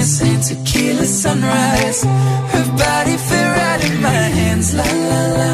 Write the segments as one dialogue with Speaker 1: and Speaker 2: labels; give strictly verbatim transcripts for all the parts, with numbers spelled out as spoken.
Speaker 1: this ain't tequila sunrise. Her body fit right in my hands, la la la.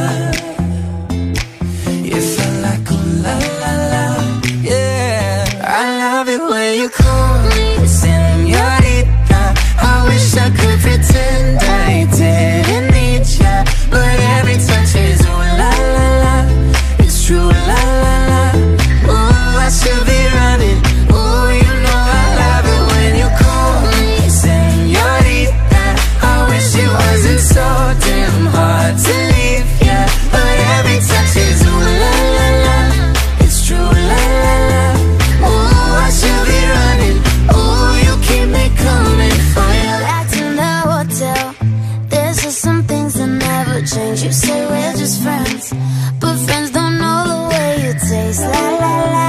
Speaker 1: You felt like oh la la la, yeah. I love it when you call me señorita. I wish I could pretend I didn't need ya, but every touch is ooh la la la. It's true la la la. Ooh, I should be running. Ooh, you know I love it when you call me señorita. I wish it wasn't so damn hard to leave ya, but every touch is ooh la la la. It's true la la la. Ooh, I should be running. Ooh, you keep me coming for you.
Speaker 2: Back in the hotel, there's just some things that never change. You say we're just friends, but friends don't know the way you taste. La la la.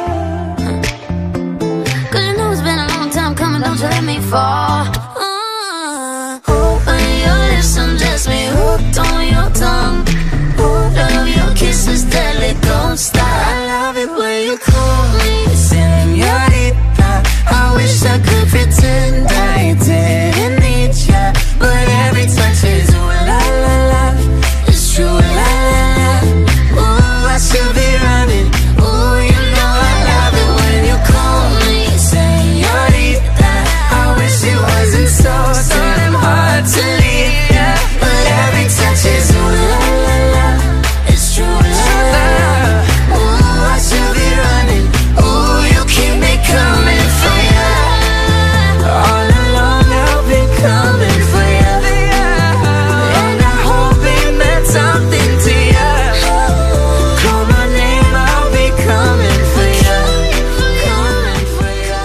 Speaker 2: Cause you know it's been a long time coming, don't you let me fall. uh, Open your lips, undress me, hooked on your tongue. Love your kisses, deadly, don't stop.
Speaker 1: I love it when you call me señorita. I wish I could pretend I didn't need ya, but every touch is ooh la la la. It's true la la la. Ooh, I should be running. Ooh, you know I love it when you call me señorita. I wish it wasn't so so damn hard to leave ya, but every touch is ooh la la la. It's true la la la. Ooh, I should be running. Ooh, you keep me coming for ya. All along I've been coming for ya, and I hope it meant something to ya. Call my name, I'll be coming for ya, coming for ya.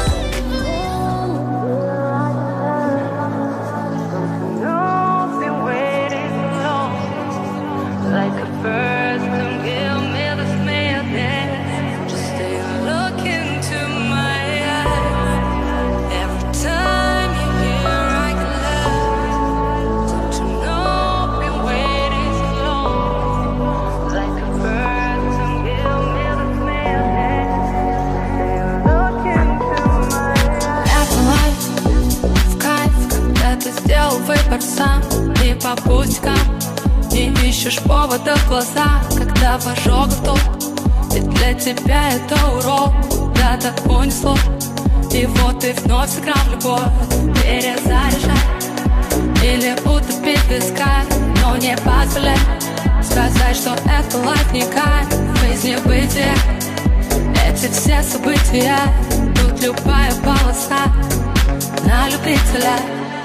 Speaker 3: You've been waiting so long, like a first to give me this madness. Just stay and look into my eyes. Every time you hear I can love. Don't you know I've been waiting so long, like a first to give me this madness. Stay and look into my eyes.
Speaker 4: Это лайф, в кайф, когда ты сделал выбор сам. И по пустякам не ищешь повода в глаза, когда в ожогах топ. Ведь для тебя это урок, куда-то унесло. И вот ты вновь сыграл в любовь, перезаряжай или утопить в песках, но не позволяй сказать, что это лайф не кайф. В жизни бытия эти все события, тут любая полоса на любителя.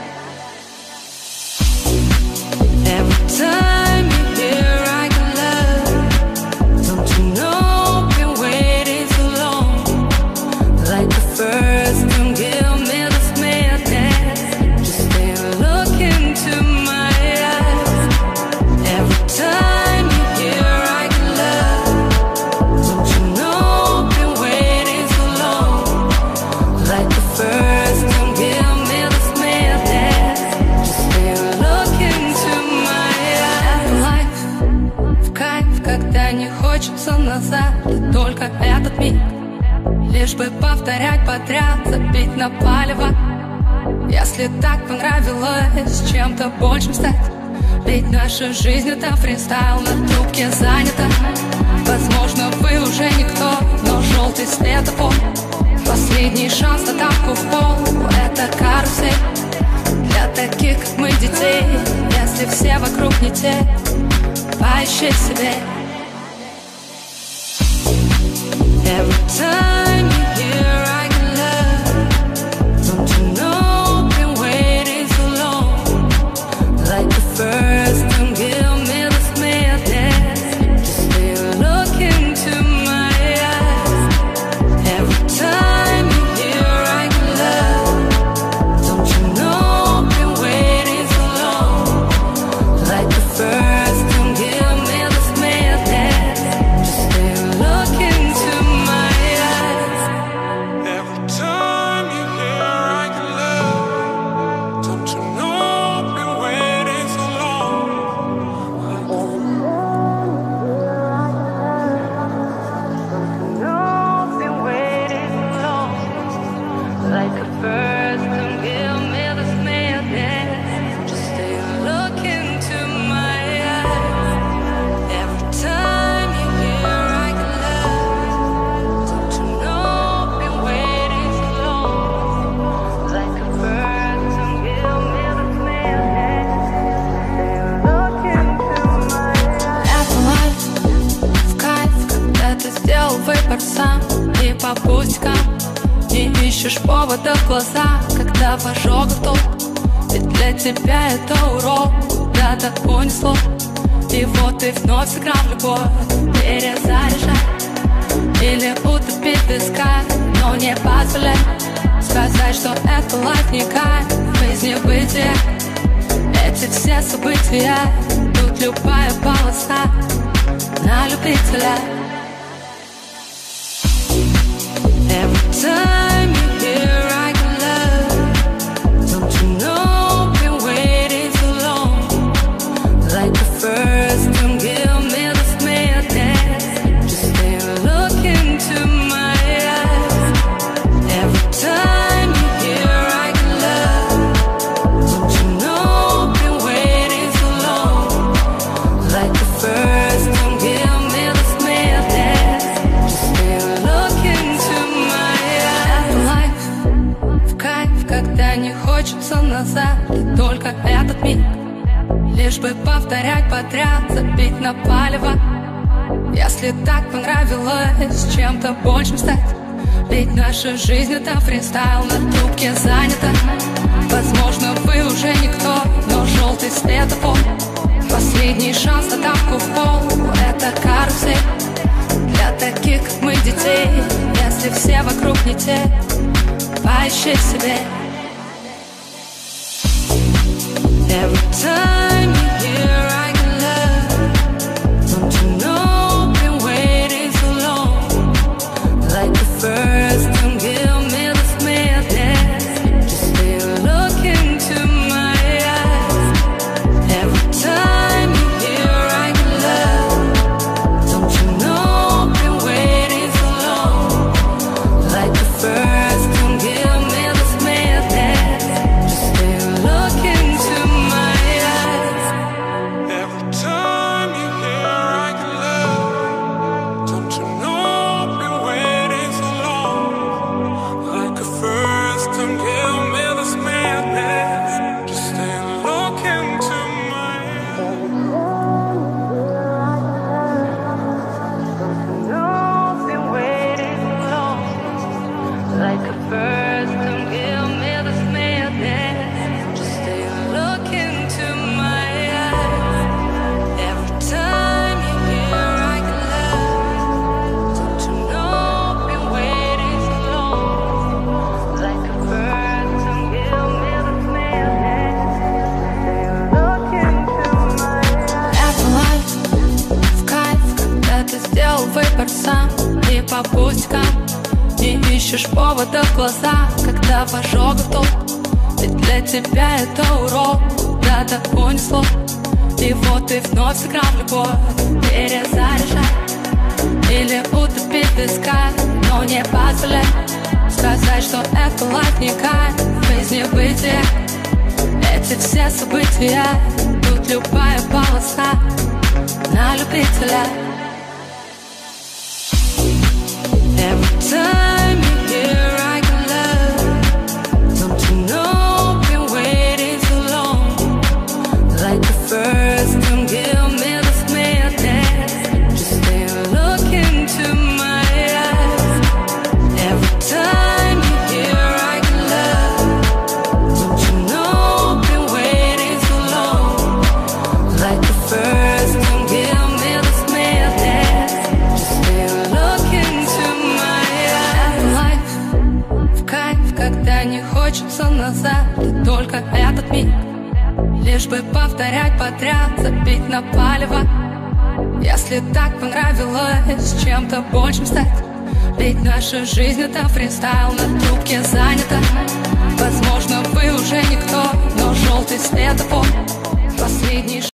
Speaker 4: Every time you hear I can love. Don't you know I've been waiting so long, like the first to give me this madness. Just stay and look into my eyes. Every time you hear I can love. Don't you know I've been waiting so long, like the first to give me this madness. Just stay and look into my eyes. Life в кайф, когда не хочется назад, и только этот миг, лишь бы повторять подряд, забить на палево. Если так понравилось чем-то большим стать, ведь наша жизнь это фристайл, на трубке занята. Возможно, вы уже никто, но желтый светофор, последний шанс на тапку в пол. Это карусель для таких, как мы, детей. Если все вокруг не те, поищи в себе. Every time you hear I can love. Don't you know I've been waiting so long, like the first to give me this madness. Just stay and look into my eyes. Every time you hear I can love. Don't you know I've been waiting so long, like the first to give me this madness. Just stay and look into my eyes. ищешь повода в глаза, когда в ожогах толк. Ведь для тебя это урок, куда-то унесло. И вот ты вновь сыграл в любовь, перезаряжай или утопить песка, но не позволяй сказать, что это лайф не кайф, жизнь бытия. Эти все события, тут любая полоса на любителя. Every time you hear I can love, don't you know, been waiting so long. Like the first time, give me this madness. Just stay and look into my eyes. Every time you hear I can love, don't you know, been waiting so long. Like the first time, give me this madness. Just stay and look into my eyes. Life в кайф, когда не хочется назад, и только этот миг, лишь бы повторять подряд, забить на палево. Если так понравилось чем-то большим стать, ведь наша жизнь это фристайл, на трубке занята. Возможно, вы уже никто, но желтый светофор, последний шанс на тапку в пол. Это карусель для таких, как мы, детей. Если все вокруг не те, поищи в себе. Every time you hear I can love, don't you know, been waiting so long. Like the first time, give me this madness. Just stay and look into my eyes. Every time you hear I can love, don't you know, been waiting so long. Like the first time, give me this madness. Just stay and look into my eyes.
Speaker 5: Every time you hear I can love, don't you know, been waiting so long. Like the first time, give me this madness. Just stay and look into my eyes.
Speaker 3: No, been waiting so long. Like a first time, give me this madness. Just stay and look into my eyes. Every time you hear I can love, don't you know, been waiting so long. Like a first time, give me this madness. Stay and look into my eyes.
Speaker 4: Это лайф в кайф, когда ты сделал выбор сам, и по пустякам не ищешь повода в глаза, когда в ожогах толк. Ведь для тебя это урок, куда-то унесло. И вот ты вновь сыграл в любовь, перезаряжай или утопить песка, но не позволяй сказать, что это лайф не кайф, жизнь бытия. Эти все события, тут любая полоса на любителя. Every time you hear I can love, don't you know, been waiting so long. Like the first time, give me this madness. Just stay and look into my eyes. Every time you hear I can love, don't you know, been waiting so long. Like the first time, give me this madness. Just stay and look into my eyes. Life в кайф, когда не хочется назад, и только этот миг, лишь бы повторять подряд, забить на палево. Если так понравилось чем-то большим стать, ведь наша жизнь это фристайл, на трубке занята. Возможно, вы уже никто, но желтый светофор, последний